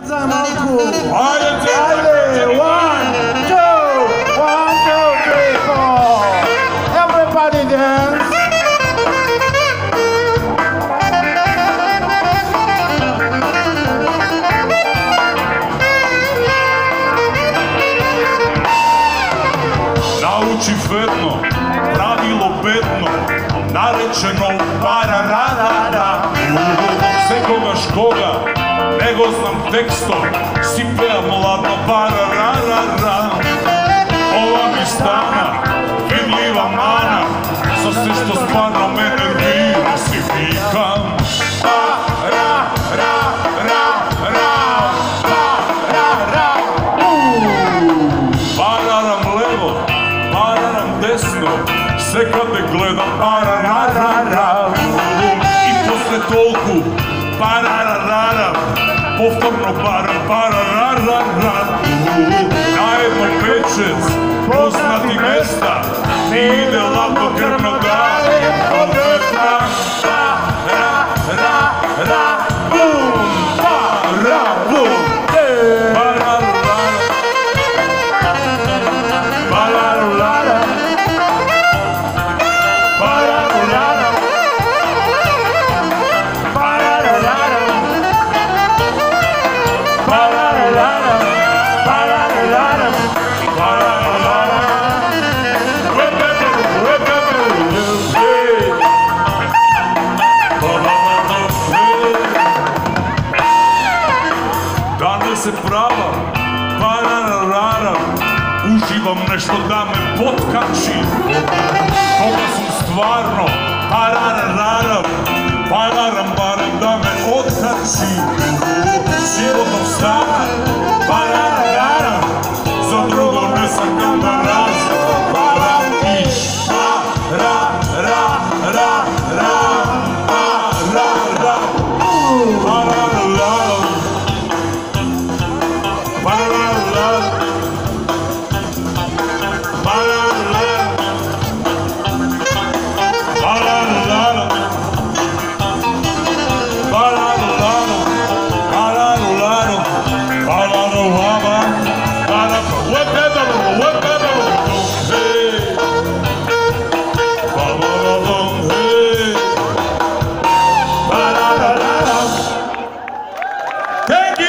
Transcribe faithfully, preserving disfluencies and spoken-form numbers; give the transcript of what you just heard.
在蒙古。 Ajde, Ajde, one, two, one, two, three, four. Everybody dance. Nauči fetno, pravilo bedno, narečeno parararara. Sekoga škoga, nego znam tekstom, si pevam ladno parararara. Ova mi stana, vidljiva mana, za sve što stvarno me nervira si vikam. Pararam levo, pararam desno, sve kad te gledam parararara. I posle tolku parararara, povtorno param parararara. Najedno pečec, poznati mesta, mi ide lako krvno dalje, odretna. Pa, ra, ra, ra, bum, pa, ra, bum, parararara. Parararara. Parararara. Parararara. Parararara. Parararara. Parararara. Danas je prava, parararara. Uživam nešto da me potkači. Koga sam stvarno, pararararam. Pararam, baram da me otkači. Životom stajem.